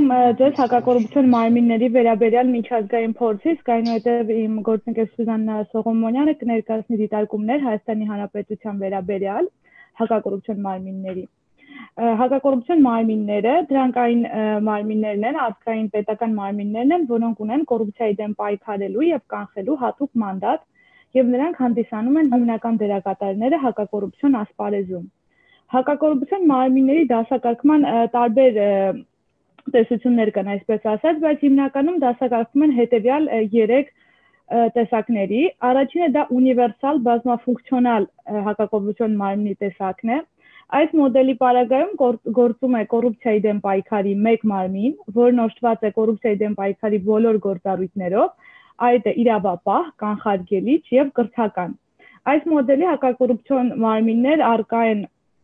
ձեզ հակակոռուպցիոն մարմինների վերաբերյալ միջազգային փորձից, այնուհետև իմ գործընկեր Սուզաննա Սողոմոնյանը կներկայացնի դիտարկումներ Հայաստանի Հանրապետության վերաբերյալ հակակոռուպցիոն մարմինների։ Հակակոռուպցիոն մարմինները դրանք այն մարմիններն են, ազգային պետական մարմիններն են, որոնք ունեն կոռուպցիայի դեմ պայքարելու եւ կանխելու հատուկ մանդատ, եւ նրանք հանդիսանում են հիմնական դերակատարները հակակոռուպցիոն ասպարեզում։ Հակակոռուպցիոն մարմինների դասակարգման տարբեր տեսություններ կան, այսպես ասած, բայց հիմնականում դասակարգվում են հետեւյալ 3 տեսակների։ Առաջինը դա ունիվերսալ բազմաֆունկցիոնալ հակակոռուպցիոն մարմնի տեսակն է։ Այս մոդելի պարագայում գործում է կոռուպցիայի դեմ պայքարի մեկ մարմին, որն օժտված է կոռուպցիայի դեմ պայքարի բոլոր գործառույթներով, այդ է իրավապահ, կանխարգելիչ եւ կրթական։ Այս մոդելի հակակոռուպցիոն մարմիններ առկա են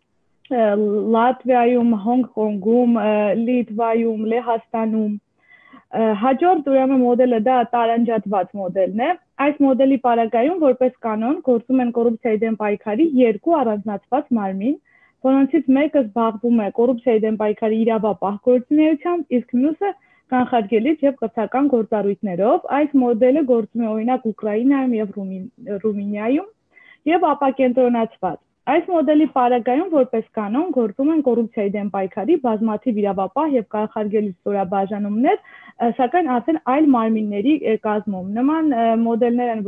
Լատվիայում, Հոնգկոնգում, Լիտվայում, Լեհաստանում։ Հաջորդ ուրեմն մոդելը դա տարանջատված մոդելն է։ Այս մոդելի պարագայում որպես կանոն գործում են կոռուպցիայի դեմ պայքարի 2 առանձնացված մարմին, որոնցից մեկը զբաղվում է կոռուպցիայի դեմ պայքարի իրավապահ գործունեությամբ, իսկ մյուսը կանխարգելիչ եւ կրթական գործառույթներով։ Այս մոդելը գործում է օրինակ Ուկրաինայում եւ Ռումինիայում եւ ապակենտրոնացված։ Այս մոդելի պարագայում որպես կանոն գործում են կոռուպցիայի դեմ պայքարի բազմաթիվ իրավապահ եւ կանխարգելիչ ստորաբաժանումներ, սակայն արդեն այլ մարմինների կազմում։ Նման մոդելներ են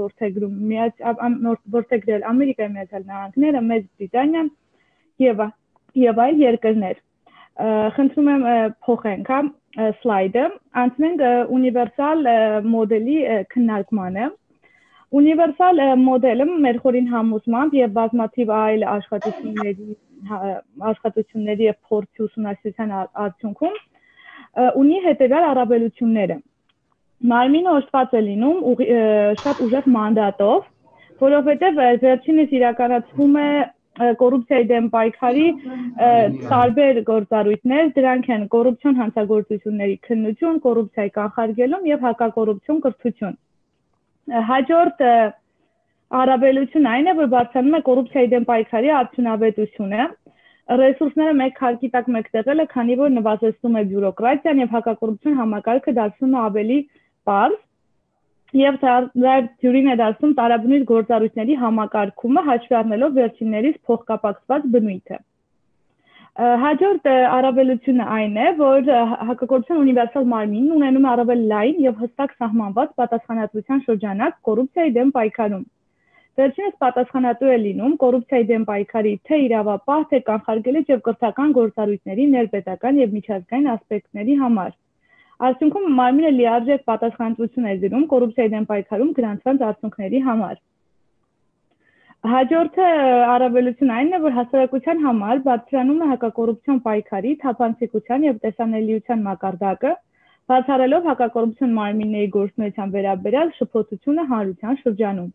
որդեգրել Ամերիկայի Միացյալ Նահանգները, Մեծ Բրիտանիան եւ այլ երկրներ։ Խնդրում եմ փոխենք սլայդը, անցնենք ունիվերսալ մոդելի քննարկմանը։ Ունիվերսալ մոդելը մեր խորին համոզմամբ եւ բազմաթիվ այլ աշխատությունների եւ փորձի ուսումնասիրության արդյունքում ունի հետեւյալ առավելությունները։ Մարմինը օժտված է լինում շատ ուժեղ մանդատով, որովհետեւ վերջինս իրականացվում է կոռուպցիայի դեմ պայքարի տարբեր գործառույթներ, դրանք են կոռուպցիոն հանցագործությունների քննություն, կոռուպցիայի կանխարգելում եւ հակակոռուպցիոն կրթություն։ Հաջորդ առավելությունը այն է, որ բարձրանում է կոռուպցիայի դեմ պայքարի արդյունավետությունը, ռեսուրսները մեկ քարկի տակ մեկտեղելը, քանի որ նվազեցնում է բյուրոկրատիան եւ հակակոռուպցիոն համակարգը դարձնում է ավելի պարզ եւ դյուրին է դարձնում տարաբնույթ գործառույթների համակարգումը, հաշվի առնելով վերջիններիս փոխկապակցված բնույթը։ Հաջորդ առավելությունը այն է, որ հակակոռուպցիոն ունիվերսալ մարմինն ունենում է առավել լայն եւ հստակ սահմանված պատասխանատվության շրջանակ կոռուպցիայի դեմ պայքարում։ Վերջինս պատասխանատու է լինում կոռուպցիայի դեմ պայքարի թե իրավապահ, թե կանխարգելիչ եւ կրթական գործառույթների ներպետական եւ միջազգային ասպեկտների համար։ Արդյունքում մարմինը լիարժեք պատասխանատվություն է զրում կոռուպցիայի դեմ պայքարում գրանցված արդյունքների համար։ Հաջորդը առավելություն այն է, որ հասարակության համար բարձրանում է հակակոռուպցիոն պայքարի, թափանցիկության եւ տեսանելիության մակարդակը, բացառելով հակակոռուպցիոն մարմինների գործունեության վերաբերյալ շփոթությունը հանրության շրջանում։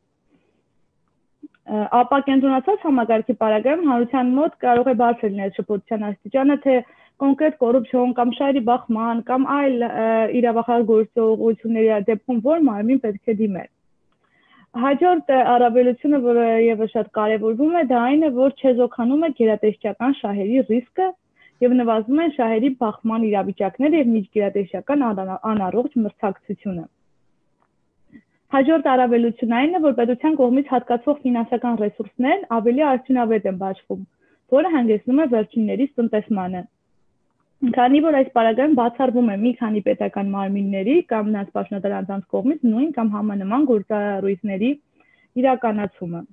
Ապակենտրոնացված համակարգի պարագայում հանրության մոտ կարող է բարձր լինել շփոթության աստիճանը, թե կոնկրետ կոռուպցիոն կամ շահերի բախման կամ այլ իրավախախ գործողությունների դեպքում որ մարմին պետք է դիմել։ Հաջորդ առավելությունը, որը եւս շատ կարեւորվում է, դա այն է, որ չեզոքանում է գերատեսչական շահերի ռիսկը եւ նվազում են շահերի բախման իրավիճակները եւ միջգերատեսչական անառողջ մրցակցությունը։ Հաջորդ առավելությունն այն է, որ պետության կողմից հատկացվող ֆինանսական ռեսուրսներն ավելի արդյունավետ են բաշխվում, որը հանգեցնում է վերջիններիս տնտեսմանը։ Քանի որ այս պարագայում բացառվում է մի քանի պետական մարմինների կամ նրանց պաշտոնատար անձանց կողմից նույն կամ համանման գործառույթների իրականացումը։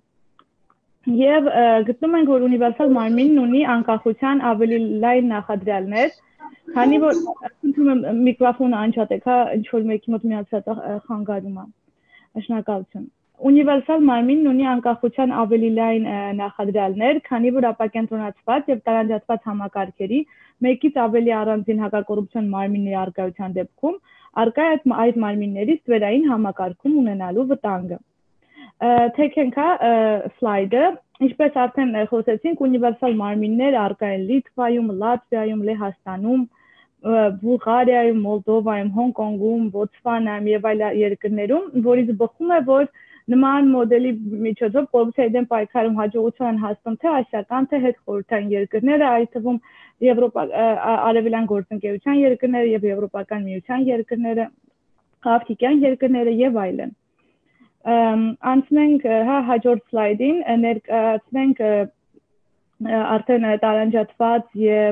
Եվ գտնում ենք, որ ունիվերսալ մարմինն ունի անկախության ավելի լայն նախադրյալներ, քանի որ խնդրում եմ միկրոֆոնը անջատեք, ինչ որ մեկի մոտ միացած խանգարում է։ Շնորհակալություն։ Ունիվերսալ մարմինն ունի անկախության ավելի լայն նախադրյալներ, քանի որ ապակենտրոնացված եւ տարանջատված համակարգերի մեկից ավելի առանձին հակակոռուպցիոն մարմինների առկայության դեպքում առկա է այդ մարմիններից ստվերային համակարգում ունենալու վտանգը։ Թեքենք սլայդը, ինչպես արդեն խոսեցինք, ունիվերսալ մարմիններ առկա են Լիտվայում, Լատվիայում, Լեհաստանում, Բուլղարիայում, Մոլդովայում, Հոնկոնգում, Բոտսվանայում եւ այլ երկրներում, որից բխում է, որ նման մոդելի միջոցով կոռուպցիայի դեմ պայքարում հաջողություն են հասնում թե ասիական, թե հետխորհրդային երկրները, այդ թվում Արևելյան գործընկերության երկրները եւ Եվրոպական միության երկրները, Աֆրիկյան երկրները եւ այլն։ Անցնենք հաջորդ սլայդին, ներկայացնենք արդեն տարանջատված եւ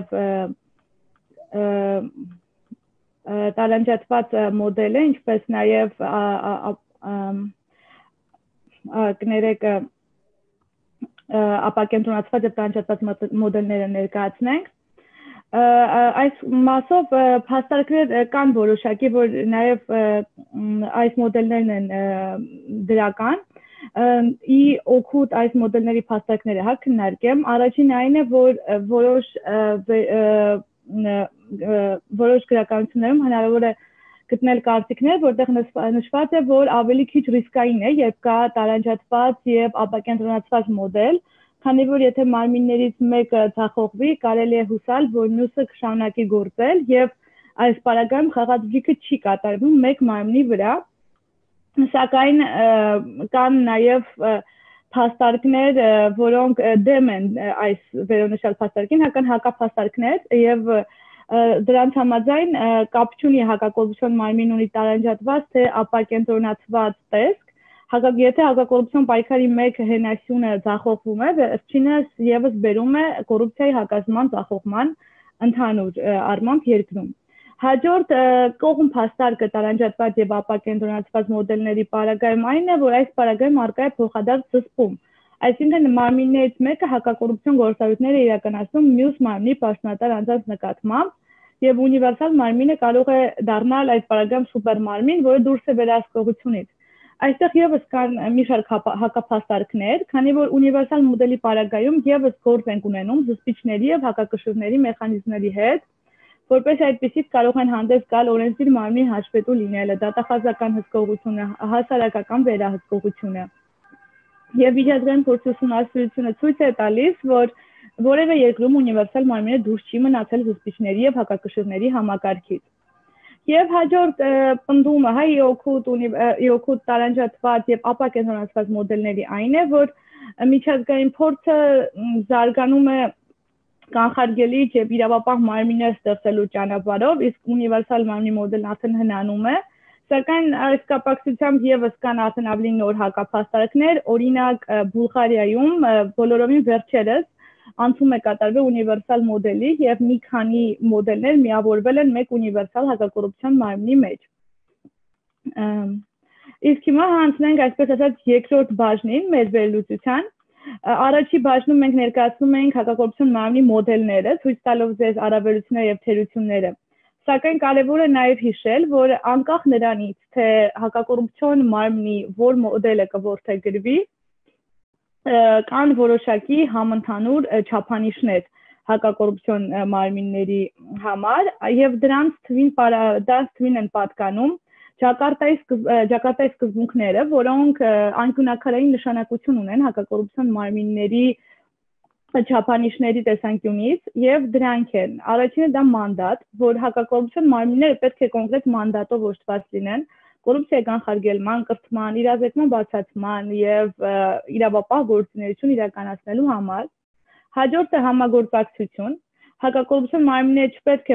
տարանջատված մոդելը, ինչպես նաեւ կներեք ապակենտրոնացված եւ տարանջատված մոդելները ներկայացնենք։ Այս մասով փաստարկներ կան որոշակի, որ նաեւ այս մոդելներն են դրական։ Ի օգուտ այս մոդելների փաստարկները քննարկեմ, առաջին այն է, որ որոշ գրականություններում հնարավոր է գտնել կարծիքներ, որտեղ նշված է, որ ավելի քիչ ռիսկային է, երբ կա տարանջատված եւ ապակենտրոնացված մոդել, քանի որ եթե մարմիններից մեկը ձախողվի, կարելի է հուսալ, որ մյուսը կշարունակի գործել եւ այս պարագայում խաղադրիքը չի կատարվում մեկ մարմնի վրա, սակայն կան նաեւ փաստարկներ, որոնք դեմ են այս վերոնշյալ փաստարկին, հակափաստարկներ եւ դրանց համաձայն կապ չունի հակակոռուպցիոն մարմին ունի տարանջատված թե ապակենտրոնացված տեսք, եթե հակակոռուպցիոն պայքարի մեկ հենասյունը ձախողվում է, վերջինս եւս բերում է կոռուպցիայի հակազդման ձախողման ընդհանուր առմամբ երկրում։ Հաջորդ կողմ փաստարկը տարանջատված եւ ապակենտրոնացված մոդելների պարագայում այն է, որ այս պարագայում առկա է փոխադարձ զսպում, այսինքն մարմիններից մեկը հակակոռուպցիոն գործառույթներ է իրականացնում մյուս մարմնի պաշտոնատար անձանց նկատմամբ եւ ունիվերսալ մարմինը կարող է դառնալ այդ պարագայում սուպերմարմին, որը դուրս է վերահսկողությունից։ Այստեղ եւս կան մի շարք հակափաստարկներ, քանի որ ունիվերսալ մոդելի պարագայում եւս գործ են ունենում զսպիչների եւ հակակշռների մեխանիզմների հետ, որպես այդպիսից կարող են հանդես գալ օրենսդիր մարմնի հաշվետու լինելը, դատախազական հսկողությունը, հասարակական վերահսկողությունը։ Եվ միջազգային փորձի ուսումնասիրությունը ցույց է տալիս, որ որևէ երկրում ունիվերսալ մարմինը դուրս չի մնացել զսպիչների եւ հակակշռների համակարգից։ Եվ հաջորդ պնդումը ի օգուտ տարանջատված եւ ապակենտրոնացված մոդելների այն է, որ միջազգային փորձը զարգանում է կանխարգելիչ եւ իրավապահ մարմիններ ստեղծելու ճանապարհով, իսկ ունիվերսալ մարմնի մոդելն արդեն հնանում է, սակայն այս կապակցությամբ եւս կան արդեն ավելի նոր հակափաստարկներ, օրինակ Բուլղարիայում բոլորովին վերջերս անցում է կատարվել ունիվերսալ մոդելի եւ մի քանի մոդելներ միավորվել են մեկ ունիվերսալ հակակոռուպցիոն մարմնի մեջ։ Իսկ հիմա հանձնենք այսպես ասած երկրորդ բաժնին մեր վերլուծության։ Առաջի բաժնում մենք ներկայացնում ենք հակակոռուպցիոն մարմնի մոդելները, ցույց տալով ձեզ առավելությունները եւ թերությունները։ Սակայն կարևոր է նաեւ հիշել, որ անկախ նրանից, թե հակակոռուպցիոն մարմնի որ մոդելը կորդեգրվի, կան որոշակի համընդհանուր չափանիշներ հակակոռուպցիոն մարմինների համար եւ դրանց թվին են պատկանում Ջակարտայի սկզբունքները, որոնք անկյունաքարային նշանակություն ունեն հակակոռուպցիոն մարմինների չափանիշների տեսանկյունից եւ դրանք են։ Առաջինը դա մանդատ, որ հակակոռուպցիոն մարմինները պետք է կոնկրետ մանդատով օժտված լինեն կոռուպցիայի կանխարգելման, կրթման, իրազեկման բացահայտման եւ իրավապահ գործունեություն իրականացնելու համար։ Հաջորդը համագործակցություն։ Հակակոռուպցիոն մարմինները չպետք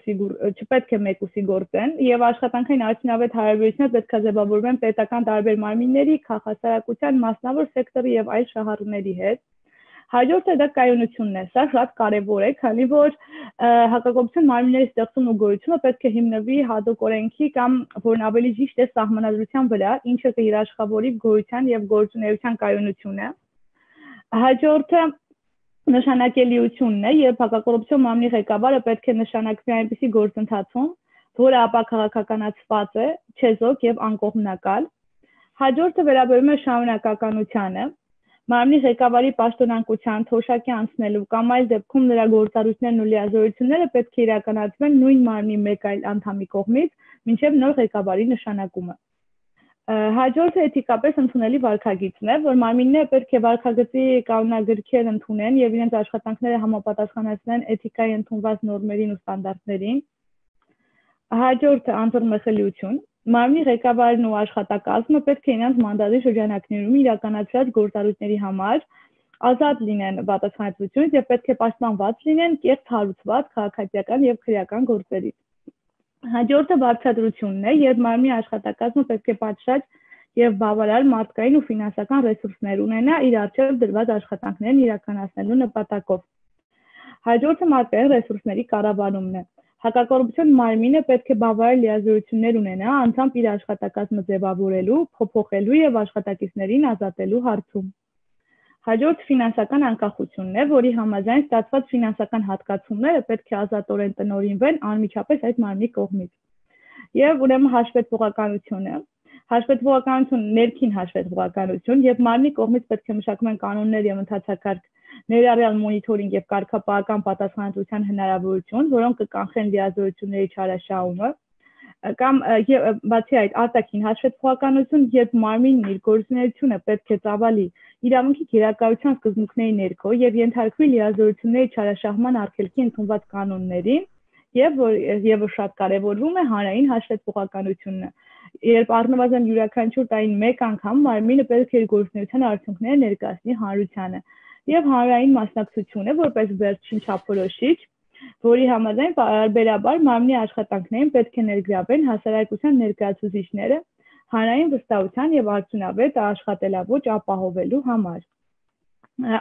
է մեկուսի գործեն եւ աշխատանքային արդյունավետ հարաբերություններ պետք է ձևավորվեն պետական տարբեր մարմինների, քաղաքասարակության, մասնավոր սեկտորի եւ այլ շահառուների հետ։ Հաջորդը դա կայունությունն է, սա շատ կարևոր է, քանի որ հակակոռուպցիոն մարմինների ստեղծումն ու գոյությունը պետք է հիմնվի հատուկ օրենքի կամ որն ավելի ճիշտ է սահմանադրության վրա, ինչը կհրաշխավորի գոյության եւ գործունեության կայունությունը։ Հաջորդը նշանակելիությունն է, երբ հակակոռուպցիոն մարմնի ղեկավարը պետք է նշանակվի այնպիսի գործընթացում, որը ապաքաղաքականացված է, չեզոք եւ անկողմնակալ։ Հաջորդը վերաբերում է շարունակականությանը։ Մարմնի ղեկավարի պաշտոնանկության, թոշակի անցնելու կամ այլ դեպքում նրա գործառույթներն ու լիազորությունները պետք է իրականացվեն նույն մարմնի մեկ այլ անդամի կողմից, մինչև նոր ղեկավարի նշանակումը։ Հաջորդը էթիկապես ընդունելի վարքագիծն է, որ մարմինները պետք է վարքագծի կանոնագրքեր ընդունեն եւ իրենց աշխատանքները համապատասխանեցնեն էթիկայի ընդունված նորմերին ու ստանդարտներին։ Հաջորդը անձեռնմխելիություն։ Մարմնի ղեկավարն ու աշխատակազմը պետք է իրենց մանդատի շրջանակներում իրականացրած գործառույթների համար ազատ լինեն պատասխանատվությունից եւ պետք է պաշտպանված լինեն կեղծ հարուցված քաղաքացիական եւ քրեական գործերից։ Հաջորդը բարձրադրությունն է, երբ մարմնի աշխատակազմը պետք է պատշաճ եւ բավարար մարդկային ու ֆինանսական ռեսուրսներ ունենա իր առջեւ դրված աշխատանքներն իրականացնելու նպատակով։ Հաջորդը մարդկային ռեսուրսների կառավարումն է։ Հակակոռուպցիոն մարմինը պետք է բավարար լիազորություններ ունենա անձամբ իր աշխատակազմը ձևավորելու, փոփոխելու եւ աշխատակիցներին ազատելու հարցում։ Հաջորդ ֆինանսական անկախությունն է, որի համաձայն ստացված ֆինանսական հատկացումները պետք է ազատորեն տնօրինվեն անմիջապես այդ մարմնի կողմից։ Եվ ուրեմն հաշվետվողականությունը, ներքին հաշվետվողականություն եւ մարմնի կողմից պետք է մշակվեն կանոններ եւ ընթացակարգ, ներառյալ մոնիթորինգ եւ կարգապահական պատասխանատվության հնարավորություն, որոնք կկանխեն լիազորությունների չարաշահումը, կամ բացի այդ արտաքին հաշվետվողականություն, երբ մարմինն իր գործունեությունը պետք է ծավալի իրավունքի գերակայության սկզբունքների ներքո եւ ենթարկվի լիազորությունների չարաշահման արգելքի ընդունված կանոններին, եւ շատ կարեւորվում է հանրային հաշվետվողականությունը, երբ առնվազն յուրաքանչյուր տարին մեկ անգամ մարմինը պետք է իր գործունեության արդյունքները ներկայացնի հանրությանը, եւ հանրային մասնակցությունը որպես վերջին չափորոշիչ, որի համաձայն պարբերաբար մարմնի աշխատանքներին պետք է ներգրավեն հասարակության ներկայացուցիչները հանրային վստահության եւ արդյունավետ աշխատելաոճ ապահովելու համար։